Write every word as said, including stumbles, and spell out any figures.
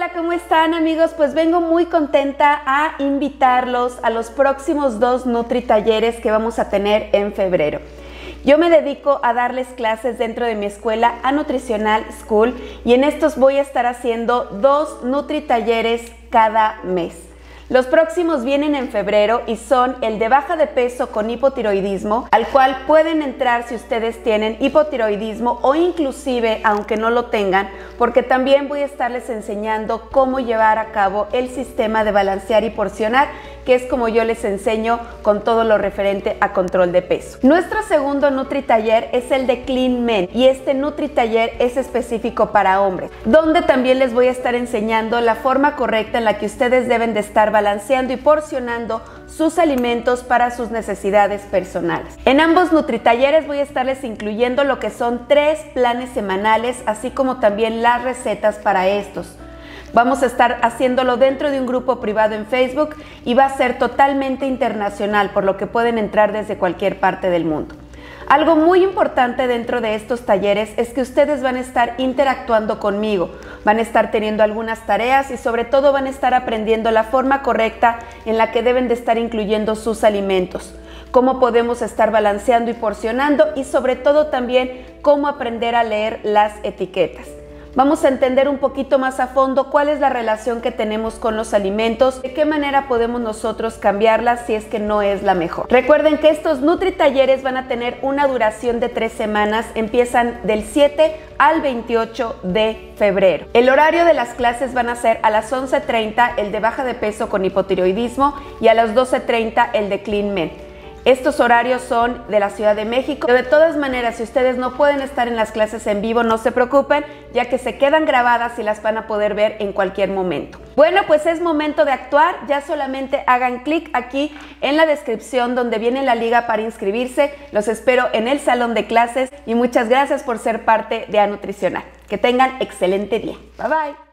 Hola, ¿cómo están, amigos? Pues vengo muy contenta a invitarlos a los próximos dos Nutri Talleres que vamos a tener en febrero. Yo me dedico a darles clases dentro de mi escuela A Nutricional School y en estos voy a estar haciendo dos Nutri Talleres cada mes. Los próximos vienen en febrero y son el de baja de peso con hipotiroidismo, al cual pueden entrar si ustedes tienen hipotiroidismo o inclusive aunque no lo tengan, porque también voy a estarles enseñando cómo llevar a cabo el sistema de balancear y porcionar, que es como yo les enseño con todo lo referente a control de peso. Nuestro segundo Nutri Taller es el de Clean Men y este Nutri Taller es específico para hombres, donde también les voy a estar enseñando la forma correcta en la que ustedes deben de estar balanceando y porcionando sus alimentos para sus necesidades personales. En ambos Nutri Talleres voy a estarles incluyendo lo que son tres planes semanales, así como también las recetas para estos. Vamos a estar haciéndolo dentro de un grupo privado en Facebook y va a ser totalmente internacional, por lo que pueden entrar desde cualquier parte del mundo. Algo muy importante dentro de estos talleres es que ustedes van a estar interactuando conmigo, van a estar teniendo algunas tareas y sobre todo van a estar aprendiendo la forma correcta en la que deben de estar incluyendo sus alimentos, cómo podemos estar balanceando y porcionando y sobre todo también cómo aprender a leer las etiquetas. Vamos a entender un poquito más a fondo cuál es la relación que tenemos con los alimentos, de qué manera podemos nosotros cambiarla si es que no es la mejor. Recuerden que estos Nutri Talleres van a tener una duración de tres semanas, empiezan del siete al veintiocho de febrero. El horario de las clases van a ser a las once treinta el de baja de peso con hipotiroidismo y a las doce treinta el de Clean Men. Estos horarios son de la Ciudad de México, pero de todas maneras, si ustedes no pueden estar en las clases en vivo, no se preocupen, ya que se quedan grabadas y las van a poder ver en cualquier momento. Bueno, pues es momento de actuar, ya solamente hagan clic aquí en la descripción donde viene la liga para inscribirse. Los espero en el salón de clases y muchas gracias por ser parte de A Nutricional. Que tengan excelente día. Bye bye.